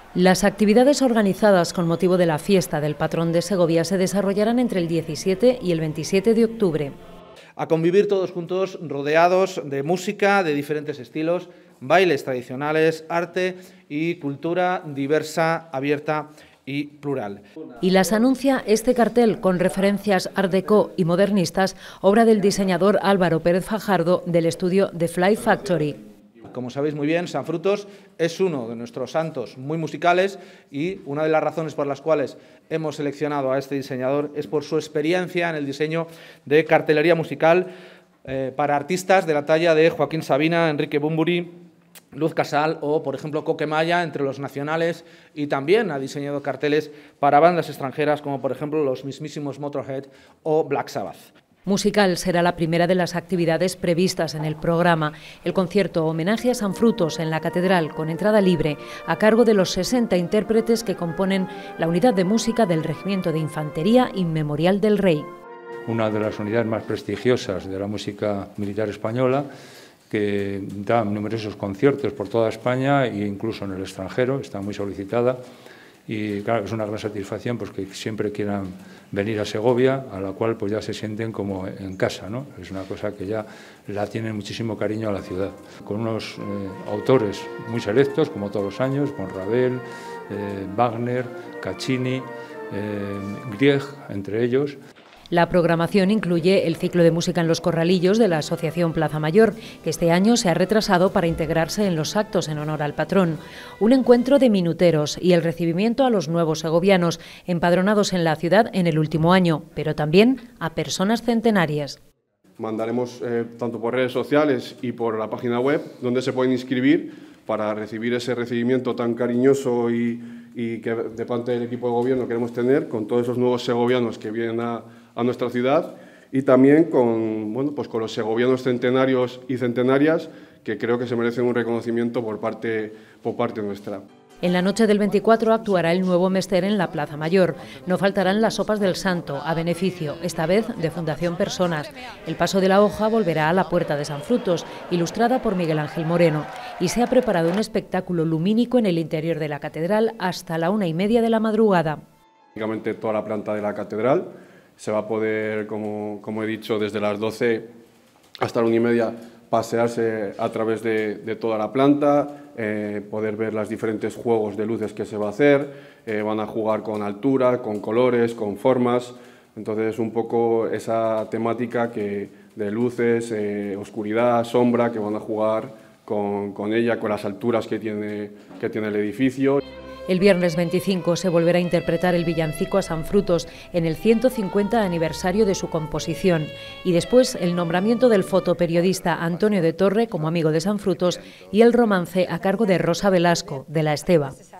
Las actividades organizadas con motivo de la fiesta del patrón de Segovia se desarrollarán entre el 17 y el 27 de octubre. A convivir todos juntos, rodeados de música de diferentes estilos, bailes tradicionales, arte y cultura diversa, abierta y plural. Y las anuncia este cartel con referencias art déco y modernistas, obra del diseñador Álvaro Pérez Fajardo del estudio The Fly Factory. Como sabéis muy bien, San Frutos es uno de nuestros santos muy musicales y una de las razones por las cuales hemos seleccionado a este diseñador es por su experiencia en el diseño de cartelería musical para artistas de la talla de Joaquín Sabina, Enrique Bunbury, Luz Casal o, por ejemplo, Coquemaya, entre los nacionales, y también ha diseñado carteles para bandas extranjeras como, por ejemplo, los mismísimos Motorhead o Black Sabbath. Musical será la primera de las actividades previstas en el programa. El concierto homenaje a San Frutos en la Catedral, con entrada libre, a cargo de los 60 intérpretes que componen la unidad de música del Regimiento de Infantería Inmemorial del Rey. Una de las unidades más prestigiosas de la música militar española, que da numerosos conciertos por toda España e incluso en el extranjero, está muy solicitada. Y claro, es una gran satisfacción pues, que siempre quieran venir a Segovia, a la cual pues ya se sienten como en casa, ¿no? Es una cosa que ya la tienen muchísimo cariño a la ciudad. Con unos autores muy selectos, como todos los años, con Ravel, Wagner, Caccini, Grieg, entre ellos. La programación incluye el ciclo de música en los corralillos de la Asociación Plaza Mayor, que este año se ha retrasado para integrarse en los actos en honor al patrón, un encuentro de minuteros y el recibimiento a los nuevos segovianos empadronados en la ciudad en el último año, pero también a personas centenarias. Mandaremos tanto por redes sociales y por la página web donde se pueden inscribir para recibir ese recibimiento tan cariñoso y que de parte del equipo de gobierno queremos tener con todos esos nuevos segovianos que vienen a nuestra ciudad, y también con, bueno, pues con los segovianos centenarios y centenarias, que creo que se merecen un reconocimiento por parte nuestra. En la noche del 24 actuará el nuevo Mester en la Plaza Mayor. No faltarán las sopas del Santo, a beneficio, esta vez de Fundación Personas. El paso de la hoja volverá a la Puerta de San Frutos, ilustrada por Miguel Ángel Moreno. Y se ha preparado un espectáculo lumínico en el interior de la catedral hasta la 1:30 de la madrugada. Prácticamente toda la planta de la catedral se va a poder, como he dicho, desde las 12 hasta la 1:30 pasearse a través de toda la planta, poder ver los diferentes juegos de luces que se va a hacer, van a jugar con altura, con colores, con formas, entonces un poco esa temática de luces, oscuridad, sombra, que van a jugar con ella, con las alturas que tiene el edificio. El viernes 25 se volverá a interpretar el villancico a San Frutos en el 150 aniversario de su composición y después el nombramiento del fotoperiodista Antonio de Torre como amigo de San Frutos y el romance a cargo de Rosa Velasco, de La Esteva.